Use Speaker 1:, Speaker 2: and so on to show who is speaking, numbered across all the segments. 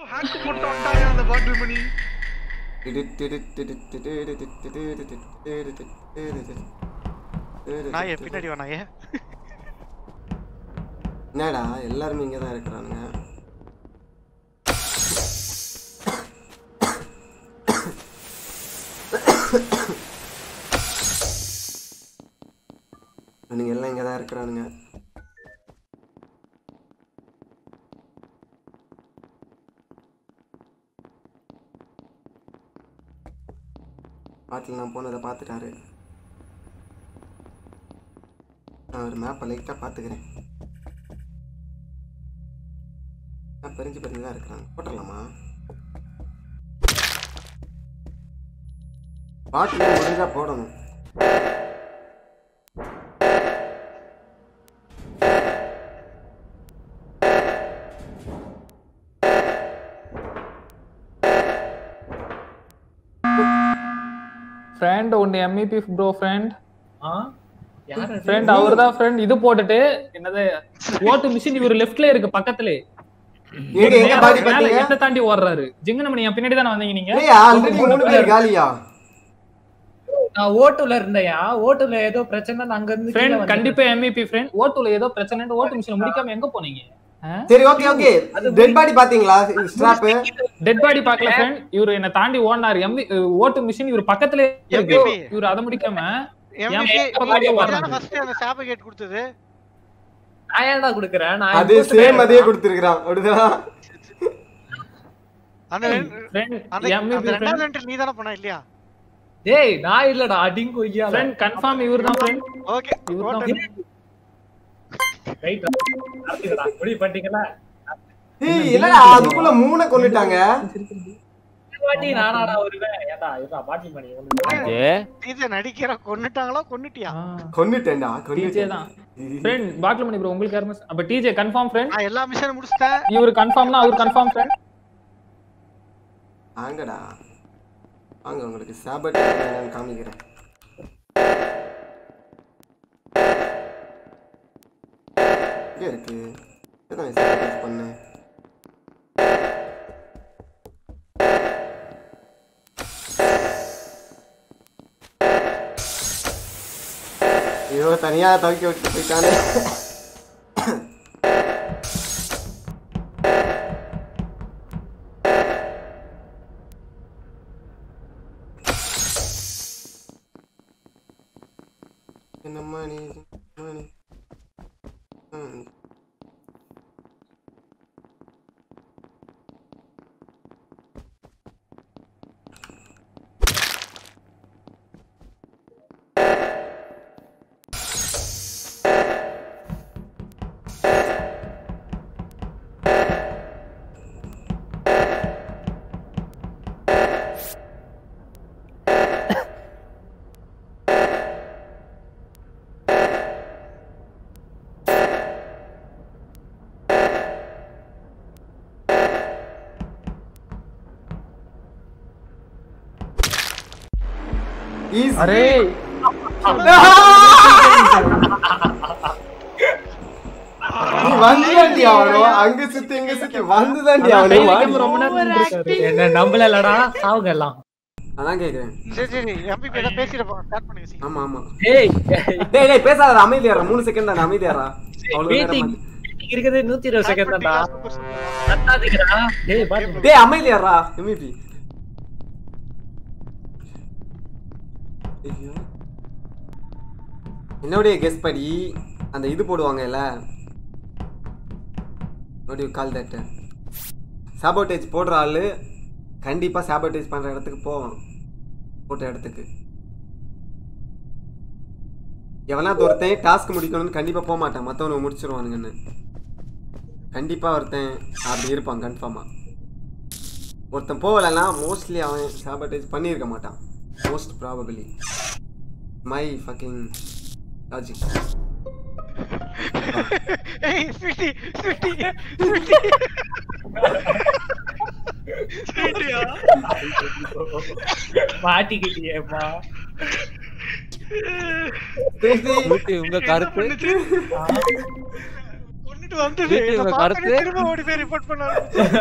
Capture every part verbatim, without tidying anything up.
Speaker 1: Hack போட்டு வந்தாங்க அந்த பாட்டில் மணி. நாயே பின்னாடி வா நாயே.
Speaker 2: என்னடா எல்லாரும் இங்க தான் இருக்கறானுங்க. நீங்க எல்லாம் இங்க தான் இருக்கறானுங்க. பாட்டில் நான் போனதை பார்த்துட்டாரு. நான் ஒரு மேப்பை லைட்டாக பார்த்துக்கிறேன். நான் பெருஞ்சு பெருஞ்சு தான் இருக்கிறாங்க. போட்டுடலாமா? பாட்டில் ஒழுங்காக போடணும்.
Speaker 3: friend only M E P bro friend ஆ யாரு friend அவர்தான் friend இது போட்டுட்டு என்னது ஓட்டு மிஷின் இவர் லெஃப்ட்ல இருக்கு பக்கத்துல
Speaker 2: எங்க எங்க பாடி பாத்தீங்க
Speaker 3: என்ன தாண்டி ஓடுறாரு ஜிங்கனமணி என் பின்னாடி தான வந்தீங்க நீங்க
Speaker 2: ஏய் ஆல்ரெடி மூணு பேர் காலியா
Speaker 4: நான் ஓட்டுல இருந்தேயா ஓட்டுல ஏதோ பிரச்சனை அங்க இருந்து
Speaker 3: friend கண்டிப்பா M E P friend ஓட்டுல ஏதோ பிரச்சனை ஓட்டு மிஷின் முடிக்காம எங்க போனீங்க
Speaker 2: சரி ஓகே ஓகே டெட் பாடி பாத்தீங்களா ஸ்ட்ராப்
Speaker 3: டெட் பாடி பார்க்கல फ्रेंड இவரு என்ன தாண்டி ஓடுனாரு எம் ஓட்டு மிஷின் இவரு பக்கத்துலயே இருக்கு இவரு அத முடிக்காம
Speaker 1: எம்வி பக்கத்துல ஃபர்ஸ்ட் அந்த ஸ்டாப் கேட் கொடுத்தது
Speaker 4: நான் ஏன்டா குடுக்குறேன் நான்
Speaker 2: அதே சேம் அதே கொடுத்திருக்கான் அப்படிதான்
Speaker 1: அந்த அந்த ரெண்டாவது என்ட்ரி நீ தான பண்ண இல்லையா
Speaker 4: டேய் நான் இல்லடா அடிங் கொய்யா
Speaker 3: फ्रेंड கன்ஃபார்ம் இவர்தான் फ्रेंड
Speaker 1: ஓகே இவர்தான்
Speaker 4: ரைட் அப்படிடா முடி பண்ணிட்டீங்களா
Speaker 2: ஏய் இல்லடா அதுக்குள்ள மூணை கொன்னுட்டாங்க
Speaker 4: வாட்டி நானாடா வருவேன் ஏடா ஏடா பாட்டி மணி
Speaker 1: ஏ இது நடிக்கிற கொன்னுட்டாங்களா கொன்னுட்டியா
Speaker 2: கொன்னுட்டேன்டா
Speaker 3: டிஜே தான் फ्रेंड பாட்டில் மணி ப்ரோ உங்களுக்கு யாருமே அப்ப டிஜே கன்ஃபார்ம் फ्रेंड
Speaker 1: நான் எல்லா மிஷன் முடிச்சிட்டேன்
Speaker 3: இவரு கன்ஃபார்ம்னா அவர் கன்ஃபார்ம் फ्रेंड
Speaker 2: ஆங்கடா வாங்க உங்களுக்கு சாபட் நான் காமிக்கிறேன் இங்க இருக்கு இதான் சாபட் பண்ணேன் ஐயோ தனியா தவிக்க விட்டு போயிட்டானே மணி மணி
Speaker 3: அரே
Speaker 2: நீ வந்துதாண்டி அவனோ அங்க சுத்தி இங்க சுத்தி வந்துதாண்டி அவனோ
Speaker 3: ரொம்ப நேரம் இருக்காரு
Speaker 4: என்ன நம்பலடா சாவுங்க எல்லாம்
Speaker 2: அதான் கேக்குறேன்
Speaker 1: சரி சரி எம்பி ஏதோ பேசிரப்பா ஸ்டார்ட் பண்ணுங்க சி
Speaker 2: ஆமா ஆமா
Speaker 4: டேய்
Speaker 2: டேய் டேய் பேசாத அமைதியாரா மூணு செகண்ட் தான் அமைதியாரா
Speaker 4: மீட்டிங் இருக்குது நூத்தி இருபது செகண்ட் தான்டா கட்டாதீங்கடா டேய் பாத்து
Speaker 2: டேய் அமைதியாரா எம்இபி ஐயோ என்னோட கெஸ் படி அந்த இது போடுவாங்கல what do you call that sabotage போடுற ஆளு கண்டிப்பா sabotage பண்ற இடத்துக்கு போவான் போட்ட இடத்துக்கு எவனா ஒருத்தன் டாஸ்க் முடிக்கணும்னு கண்டிப்பா போக மாட்டான் மத்தவங்க முடிச்சிருவானுங்கன்னு கண்டிப்பா ஒருத்தன் அப்படி இருப்பான் கன்ஃபார்மா ஒருத்தன் போகலன்னா மோஸ்ட்லி அவன் sabotage பண்ணியிருக்க மாட்டான் most probably my fucking logic
Speaker 1: hey sweetie sweetie sweetie sweetie
Speaker 4: மாட்டிக்கிட்டியேப்பா
Speaker 2: பேசி
Speaker 5: உங்க கருத்து
Speaker 1: இது வந்தது இத பார்த்து திரும்ப ஓடி போய் ரிப்போர்ட் பண்ணாரு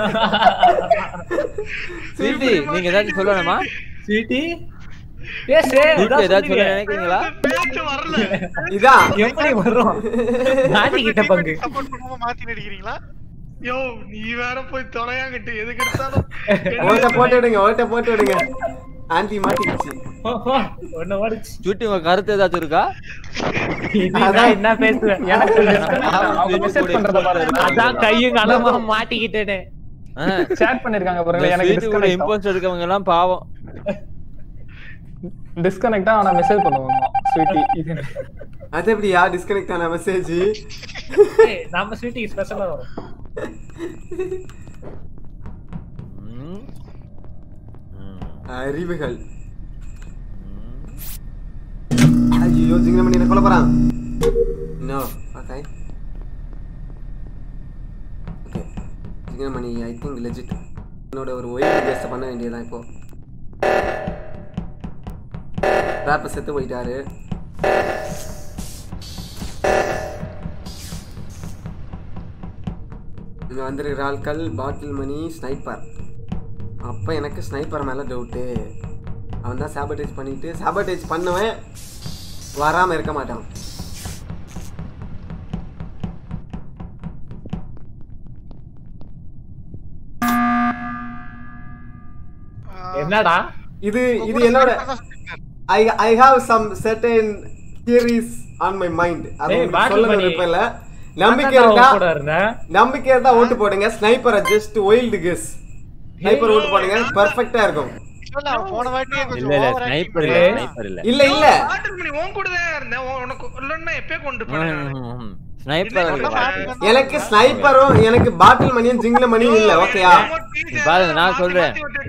Speaker 5: ஸ்வீட்டி நீங்க ஏதாவது சொல்லணுமா
Speaker 4: ஸ்வீட்டி பேசு
Speaker 5: ஏதாவது சொல்ல நினைக்கிறீங்களா
Speaker 1: பேச்சு வரல
Speaker 2: இதா
Speaker 4: எப்படி வரோம் மாத்தி கிட்ட பங்கு
Speaker 1: சப்போர்ட் பண்ணாம மாத்தி நடிக்கிறீங்களா யோ நீ வேற போய் தொலையாங்கட்டு எதுக்கு எடுத்தாலும்
Speaker 2: ஓட்ட போட்டு விடுங்க ஓட்ட போட்டு விடுங்க ஆன்டி மாட்டிக்கிச்சு
Speaker 4: ஒண்ணு ஓடிச்சு
Speaker 5: ஸ்வீட்டி உங்க கருத்து ஏதாச்சும் இருக்கா
Speaker 4: அதான் என்ன பேசுவேன் எனக்கு
Speaker 3: அவங்க மெசேஜ் பண்றத பாரு
Speaker 4: அதான் கையும் களமா மாட்டிக்கிட்டேனே
Speaker 3: சேட் பண்ணிருக்காங்க பாருங்க எனக்கு
Speaker 5: ஸ்வீட்டி கூட இம்போஸ்டர் இருக்கவங்க எல்லாம் பாவம்
Speaker 3: டிஸ்கனெக்ட் ஆனா மெசேஜ் பண்ணுவாங்க ஸ்வீட்டி இது
Speaker 2: அது எப்படியா டிஸ்கனெக்ட் ஆன மெசேஜ்
Speaker 4: ஏய் நாம ஸ்வீட்டிக்கு ஸ்பெஷலா வரும்
Speaker 2: அறிவுகள் ஐயோ ஜிங்கமணி என்ன கொல்ல போறான் no okay okay Jingamani I think legit என்னோட ஒரு ஒயிட் கேஸ் பண்ண வேண்டியதான் இப்போ ராப்ப செத்து போயிட்டாரு இங்க வந்திருக்கிற ஆட்கள் பாட்டில் மணி ஸ்னைப்பர் அப்போ எனக்கு ஸ்னைப்பர் மேலே டவுட்டு அவன் தான் சாபட்டேஜ் பண்ணிட்டு சாபட்டேஜ் பண்ணவன் வராமல் இருக்க மாட்டான்
Speaker 4: என்னடா
Speaker 2: இது இது என்னோட I I have some certain theories on my mind அது சொல்ல விருப்பம் நம்பிக்கை இருந்தா நம்பிக்கை இருந்தா ஓட்டு போடுங்க ஸ்னைப்பரை ஜஸ்ட் வைல்டு கெஸ் ஸ்னைப்பர் ஓட்டு போடுங்க பெர்ஃபெக்ட்டா இருக்கும்
Speaker 1: போன வாட்டியே
Speaker 5: இல்ல
Speaker 1: கொஞ்சம்
Speaker 5: இல்ல
Speaker 1: ஓவர்
Speaker 5: ஸ்னைப்பர் இல்ல ஸ்னைப்பர் இல்ல
Speaker 2: இல்ல இல்ல
Speaker 1: பாட்டில் மணி உன் கூட தான் இருந்தேன் உனக்கு இல்லன்னா எப்பே கொண்டு போறேன்
Speaker 5: ஸ்னைப்பர்
Speaker 2: எனக்கு ஸ்னைப்பரும் எனக்கு பாட்டில் மணியும் ஜிங்ல மணியும் இல்ல ஓகேயா
Speaker 5: பாருங்க நான் சொல்றேன்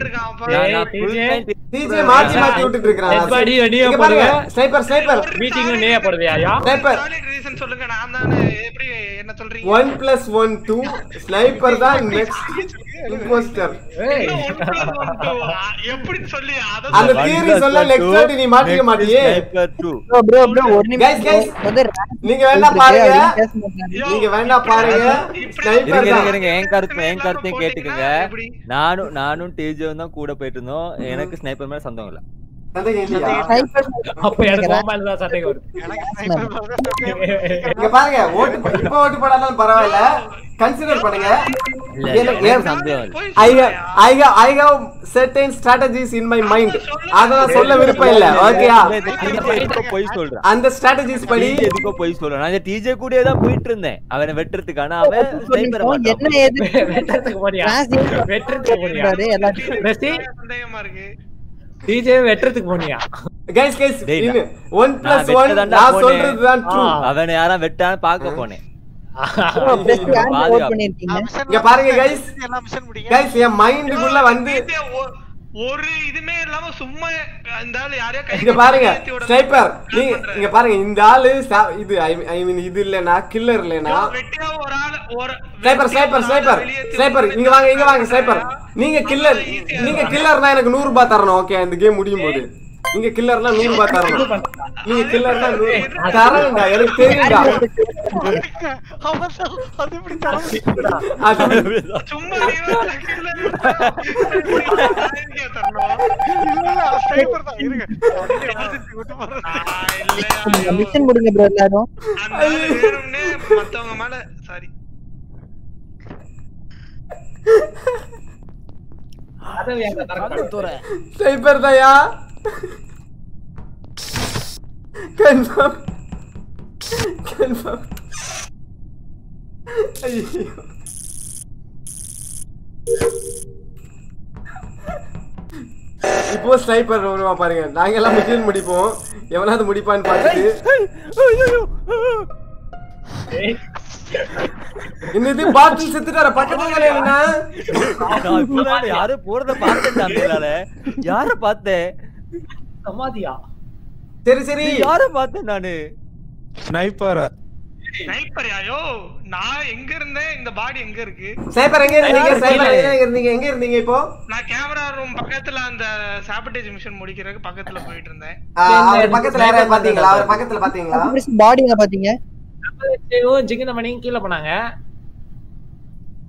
Speaker 2: டிஜே மாத்தி மாத்தி விட்டுட்டு இருக்கான்
Speaker 4: எப்பாடி நீயே
Speaker 2: இங்க
Speaker 4: போடுவ
Speaker 2: பாருங்க ஸ்னைப்பர் ஸ்னைப்பர்
Speaker 4: மீட்டிங்ல நீயே போடுவியாயா
Speaker 2: ஸ்னைப்பர்
Speaker 1: ரீசன் சொல்லுங்க நான் தான் எப்படி என்ன சொல்றீங்க
Speaker 2: one plus one two sniper தான் நெக்ஸ்ட் இம்போஸ்டர்
Speaker 4: ஏய்
Speaker 1: எப்படி சொல்லி அத
Speaker 2: அந்த தியரி சொல்ல நெக்ஸ்ட் வாட்டி நீ மாட்டிக்க மாட்டியே
Speaker 5: sniper two
Speaker 6: bro bro bro ஒரு
Speaker 2: Guys,
Speaker 6: நிமிஷம்
Speaker 2: guys.
Speaker 6: வந்து
Speaker 2: நீங்க வேணா பாருங்க
Speaker 6: பேச மாட்டாங்க
Speaker 2: நீங்க வேணா பாருங்க ஸ்னைப்பர்
Speaker 5: இருங்க
Speaker 2: தான்
Speaker 5: இருங்க என் கருத்து என் கருத்தையும் கேட்டுக்கங்க நானும் நானும் டீஜேவும் தான் கூட போயிட்டு இருந்தோம் எனக்கு ஸ்னைப்பர் மேல சந்தேகம் இல்ல
Speaker 2: சந்தேகம் இல்லையா
Speaker 6: ஸ்னைப்பர்
Speaker 4: அப்ப எனக்கு மொபைல் தான் சட்டைக்கு வருது
Speaker 1: எனக்கு ஸ்னைப்பர்
Speaker 2: இங்க பாருங்க ஓட்டு போ- இப்ப ஓட்டு போடாலும் பரவாயில்ல கன்சிடர் பண்ணுங்க
Speaker 5: இல்ல
Speaker 2: எனக்கு-
Speaker 5: எனக்கு சந்தேகம் இல்ல
Speaker 2: I have, I have, I have certain strategies in my mind. அத நான் சொல்ல விருப்பம் இல்ல ஓகேயா
Speaker 5: எதுக்கோ போய் சொல்றேன்
Speaker 2: அந்த strategies படி
Speaker 5: டிஜே எதுக்கோ போய் சொல்றேன் நான் டிஜே கூடயே தான் போயிட்டு இருந்தேன் அவனை வெட்டுறதுக்கான அவன் ஸ்னைப்பர்
Speaker 6: என்ன ஏது
Speaker 4: வெட்டறதுக்கு போறியா
Speaker 6: கிளாஸ் ஏது
Speaker 4: வெட்டறதுக்கு போறியா
Speaker 6: பண்றாரு எல்லாத்தையும்
Speaker 4: ரெஸ்டி
Speaker 1: சந்தேகமா இருக்கு
Speaker 4: டிஜே வெட்டறதுக்கு போனியா
Speaker 2: guys guys
Speaker 5: டேய்,
Speaker 2: in one plus
Speaker 5: நான்
Speaker 2: one
Speaker 5: வெட்டதான்டா
Speaker 2: நான்
Speaker 5: போனேன்.
Speaker 2: சொல்றது தான் true
Speaker 5: அவனை யாரா வெட்டான்னு பார்க்க போனேன்
Speaker 6: பிரஸ் கேன்
Speaker 5: பாதுகாப்பு.
Speaker 6: ஓட் பண்ணிருக்கீங்க
Speaker 2: இங்க பாருங்க guys.
Speaker 1: எல்லாம் மிஷன் முடிங்க
Speaker 2: guys என் மைண்டுக்குள்ள வந்து
Speaker 1: ஒரு இதுமே இல்லாம சும்மா இந்த ஆளு யாரையோ கை
Speaker 2: இங்க பாருங்க ஸ்னைப்பர் நீங்க இங்க பாருங்க இந்த ஆளு சா- இது ஐ மீன் இது இல்லனா கில்லர் இல்லனா
Speaker 1: வெட்டியா ஒரு ஆளு ஒரு
Speaker 2: ஸ்னைப்பர் ஸ்னைப்பர் ஸ்னைப்பர் ஸ்னைப்பர் இங்க வாங்க இங்க வாங்க ஸ்னைப்பர் நீங்க கில்லர் நீங்க கில்லர்னா எனக்கு நூறு ரூபாய் தரணும் ஓகே இந்த கேம் முடியும் போது நீங்க கில்லர்னா நூறு ரூபாய் தரணும் நீங்க கில்லர்னா நூறு தரணும்டா எனக்கு தெரியும்டா
Speaker 1: அவன் தான் அது எப்படி தரணும்?
Speaker 2: அது
Speaker 1: சும்மா நீங்க இல்ல இல்ல ஸ்னைப்பர் தான் இருங்க அப்படியே வாசிச்சு விட்டு போறேன் இல்ல
Speaker 6: மிஷன் முடிங்க ப்ரோ எல்லாரும்
Speaker 1: அந்த ஆளு வேணும்னே மத்தவங்க மேல சாரி
Speaker 4: அத ஏங்க தரக்க
Speaker 2: ஸ்னைப்பர் தாயா கன்ஃபார்ம் கன்ஃபார்ம் ஐயோ இப்போ ஸ்னைப்பர் வருவா பாருங்க நாங்க எல்லாம் மிஷன் முடிப்போம் எவனாவது முடிப்பான்னு பார்த்துட்டு இன்னது பாட்டில் செத்துட்டார பக்கத்துல என்ன
Speaker 5: நான் இப்பதான் யாரோ போறத பார்த்தேன் யார பார்த்தேன்
Speaker 4: சமாதியா
Speaker 2: சரி சரி
Speaker 5: யார பார்த்தேன் நானு
Speaker 7: ஸ்னைப்பர்
Speaker 1: ஸ்னைப்பர் யாயோ நான் எங்க இருந்தேன் இந்த பாடி எங்க இருக்கு
Speaker 2: ஸ்னைப்பர் எங்க இருந்தீங்க ஸ்னைப்பர் எங்க இருந்தீங்க எங்க இருந்தீங்க இப்போ
Speaker 1: நான் கேமரா ரூம் பக்கத்துல அந்த சாபட்டேஜ் மிஷன் முடிக்கிறதுக்கு பக்கத்துல போயிட்டு இருந்தேன்
Speaker 2: ஆ, அவர் பக்கத்துல யாராவது பாத்தீங்களா அவர் பக்கத்துல பாத்தீங்களா
Speaker 6: பாடிங்க பாத்தீங்க
Speaker 4: ஜிங்கின மணியும் கீழ போனாங்க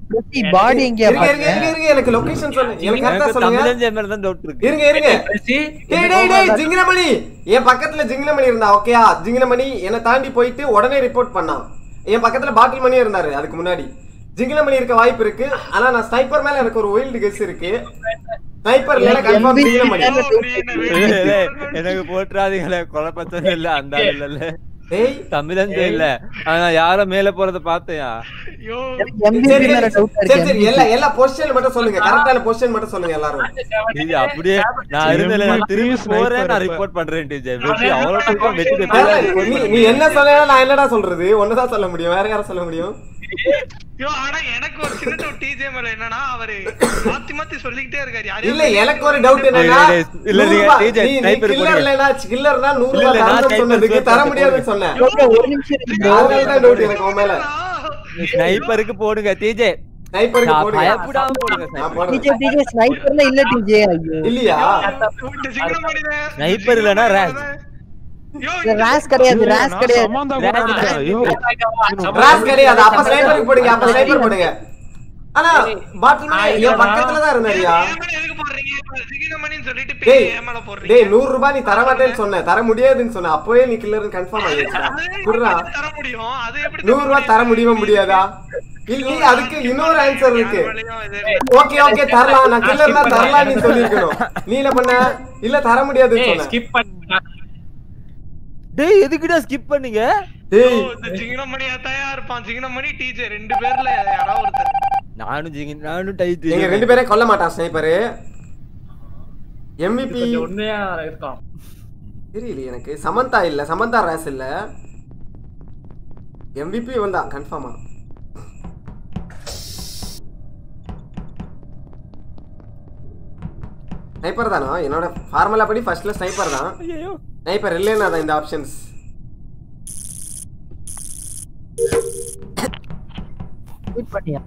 Speaker 6: பிரசி பாடி எங்க
Speaker 2: இருங்க இருங்க இருங்க இருங்க எனக்கு லொகேஷன் சொல்லுங்க எனக்கு கரெக்ட்டா சொல்லுங்க
Speaker 5: தமிழன் மேல தான் டவுட் இருக்கு
Speaker 2: இருங்க இருங்க டேய் டேய் டேய் ஜிங்கினமணி என் பக்கத்துல ஜிங்கினமணி இருந்தா ஓகேயா ஜிங்கினமணி என்ன தாண்டி போயிட்டு உடனே ரிப்போர்ட் பண்ணான் என் பக்கத்துல பாட்டில் மணி இருந்தாரு அதுக்கு முன்னாடி ஜிங்கினமணி இருக்க வாய்ப்பு இருக்கு ஆனா நான் ஸ்னைப்பர் மேல எனக்கு ஒரு வைல்ட் கெஸ் இருக்கு ஸ்னைப்பர் இல்ல கன்ஃபார்ம் ஜிங்கினமணி
Speaker 5: எனக்கு போட்றாதீங்களே குழப்பத்தே இல்ல அந்த இல்ல
Speaker 2: டேய்
Speaker 5: தமிழன் இல்ல ஆனா யார மேல போறத பார்த்தயா
Speaker 1: ஐயோ
Speaker 6: எம்பிபி மேல டவுட்
Speaker 2: சரி
Speaker 6: இருக்கு
Speaker 2: சரி எல்லா எல்லா பொசிஷன் மட்டும் சொல்லுங்க கரெக்ட்டான பொசிஷன் மட்டும் சொல்லுங்க எல்லாரும்
Speaker 5: இது அப்படியே நான் இருந்தல நான் திரும்பி போறேன் நான் ரிப்போர்ட் பண்றேன் டிஜே வெற்றி அவ்வளவு பக்கம் வெற்றி
Speaker 2: நீ நீ என்ன சொல்லல நான் என்னடா சொல்றது ஒன்னதான் சொல்ல முடியும் வேற யார சொல்ல முடியும்
Speaker 1: ஐயோ ஆனா எனக்கு ஒரு சின்ன டவுட் டிஜே மேல என்னன்னா அவரு மாத்தி மாத்தி சொல்லிட்டே இருக்காரு யாரே
Speaker 2: இல்ல எனக்கு ஒரு டவுட் என்னன்னா
Speaker 5: இல்ல டிஜே ஸ்னைப்பர்
Speaker 2: கில்லர் இல்லனா கில்லர்னா நூறு ரூபாய் தரணும் சொன்னதுக்கு தர முடியாதுன்னு சொன்னேன்
Speaker 6: ஒரு நிமிஷம் இருக்கு
Speaker 2: அதனால தான் டவுட் எனக்கு உன் மேல
Speaker 5: ஸ்னைப்பருக்கு போடுங்க டிஜே
Speaker 2: ஸ்னைப்பருக்கு போடுங்க
Speaker 5: பயப்படாம போடுங்க
Speaker 2: நான் போடுறேன்
Speaker 6: டிஜே டிஜே ஸ்னைப்பர்ல இல்ல டிஜே ஐயோ
Speaker 2: இல்லையா
Speaker 5: ஸ்னைப்பர் இல்லனா ராஸ்
Speaker 6: ராஸ் கிடையாது ராஸ் கிடையாது
Speaker 7: சமந்தா கூட இருக்கா? ஐயோ
Speaker 2: ராஸ் கிடையாது அப்ப ஸ்னைப்பருக்கு போடுங்க அப்ப ஸ்னைப்பர் போடுங்க ஆனா பாட்டில் மணி என் பக்கத்துல தான் இருந்தாரியா
Speaker 1: எதுக்கு போடுறீங்க ஜிங்கினமணின்னு சொல்லிட்டு
Speaker 2: டேய்
Speaker 1: பேய் ஏமால போடுறீங்க
Speaker 2: டேய் நூறு ரூபாய் நீ தர மாட்டேன்னு சொன்ன தர முடியாதுன்னு சொன்ன அப்பவே நீ கில்லர்னு கன்ஃபார்ம் ஆயிடுச்சுடா குடுறா
Speaker 1: தர முடியும் அது எப்படி
Speaker 2: நூறு ரூபாய் தர முடியுமா முடியாதா இல்ல அதுக்கு இன்னொரு ஆன்சர் இருக்கு ஓகே ஓகே தரலாம் நான் கில்லர் தான் தரலாம் நீ சொல்லிருக்கணும் நீ என்ன பண்ண இல்ல தர முடியாதுன்னு சொன்ன
Speaker 4: ஸ்கிப் பண்ண
Speaker 5: டேய் எதுக்குடா ஸ்கிப் பண்ணீங்க
Speaker 2: டேய்
Speaker 1: ஜிங்கினமணியா தயாரா இருப்பான் ஜிங்கினமணி டிஜே ரெண்டு பேர்ல யாராவது ஒருத்தர்
Speaker 5: நானும் ஜிங்க நானும் டைட்
Speaker 2: எங்க ரெண்டு பேரே கொல்ல மாட்டான் ஸ்னைப்பர் எம்விபி
Speaker 4: கொஞ்சம் உண்மையா இருக்கான்
Speaker 2: தெரியல எனக்கு சமந்தா இல்ல சமந்தா ராஸ் இல்ல எம்விபி வந்தா கன்ஃபார்மா ஸ்னைப்பர் தானா என்னோட ஃபார்முலா படி ஃபர்ஸ்ட்ல ஸ்னைப்பர் தான்
Speaker 5: ஐயோ
Speaker 2: ஸ்னைப்பர் இல்லைன்னா தான் இந்த ஆப்ஷன்ஸ்
Speaker 6: வெயிட் பண்ணியா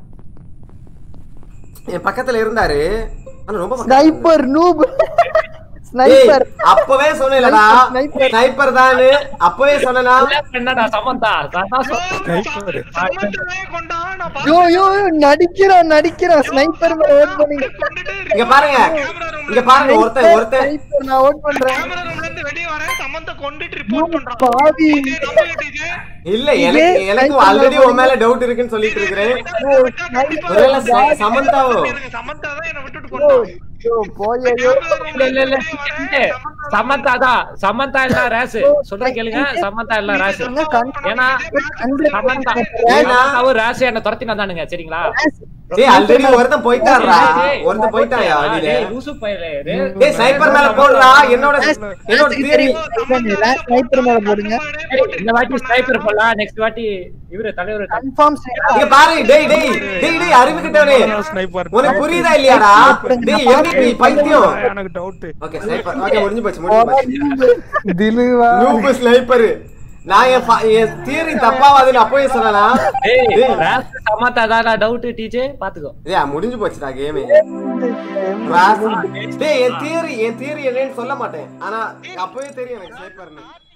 Speaker 2: என் பக்கத்துல இருந்தாரு ஆனா ரொம்ப பக்கத்துல
Speaker 6: ஸ்னைப்பர் நூப்
Speaker 2: இருந்தாரு. ஏய்,
Speaker 6: ஸ்னைப்பர்
Speaker 2: அப்பவே சொன்னேன்லடா
Speaker 6: Sniper.
Speaker 2: ஸ்னைப்பர் தானு அப்பவே சொன்னேனா
Speaker 4: என்னடா சமந்தா நான்
Speaker 7: ஸ்னைப்பர்
Speaker 1: சமந்தவே கொண்டா நான்
Speaker 6: யோ யோ யோ, நடிக்கிறான் நடிக்கிறான் ஸ்னைப்பர் மேல ஓட் பண்ணீங்க
Speaker 2: இங்க பாருங்க இங்க பாருங்க ஒருத்தன் ஒருத்தன்
Speaker 6: ஸ்னைப்பர் நான் ஓட் பண்றேன்
Speaker 1: கேமரா ரூம்ல இருந்து வெளிய வரேன் சமந்த கொண்டுட்டு ரிப்போர்ட் பண்றான்
Speaker 6: பாவி
Speaker 1: டிஜே நம்புங்க டிஜே
Speaker 2: இல்ல எனக்கு எனக்கு ஆல்ரெடி உன் மேல டவுட் இருக்குன்னு சொல்லிட்டு இருக்கிறேன் ஒருவேளை ச- சமந்தாவோ
Speaker 1: சமந்தா தான் என்ன விட்டுட்டு கொண்டான்
Speaker 6: யோ போய் யோ
Speaker 4: இல்ல இல்ல இல்ல சமந்தா தான் சமந்தா இல்ல ராஸ் சொல்ற கேளுங்க சமந்தா இல்ல ராஸ் ஏன்னா சமந்தா சமந்தாவும் ராஸ் என்ன துரத்தினா தானுங்க சரிங்களா
Speaker 2: டேய் ஆல்ரெடி ஒருத்தன் போயிட்டான்டா ஒருத்தன் போயிட்டாயா வெளியில
Speaker 4: டேய் லூசு பையலே
Speaker 2: டேய் ஸ்னைப்பர் மேல போடுறா என்னோட என்னோட தியரி
Speaker 6: ஸ்னைப்பர் மேல போடுங்க
Speaker 4: இந்த வாட்டி ஸ்னைப்பர் போடலாம் நெக்ஸ்ட் வாட்டி இவரு தலைவர்
Speaker 6: கன்ஃபார்ம்
Speaker 2: இங்க பாரு டேய் டேய் டேய் டேய் அறிவு கிட்டவனே
Speaker 7: ஸ்னைப்பர்
Speaker 2: உனக்கு புரியுதா இல்லையாடா டேய் எம்விபி பைத்தியம்
Speaker 7: எனக்கு டவுட்
Speaker 2: ஓகே ஸ்னைப்பர் ஓகே முடிஞ்சு போச்சு முடிஞ்சு போச்சு
Speaker 6: திலுவா
Speaker 2: நூப் ஸ்னைப்பர் நான் என் ஃப- என் தியரி தப்பாவாதுன்னு அப்பவே சொன்னனா
Speaker 4: டேய் ராஸ் சமந்தா தான் டவுட் டிஜே பாத்துக்கோ
Speaker 2: ஏய் முடிஞ்சு போச்சுடா கேம் டேய் என் தியரி என் தியரி என்னன்னு சொல்ல மாட்டேன் ஆனா அப்பவே தெரியும் எனக்கு ஸ்னைப்பர்னு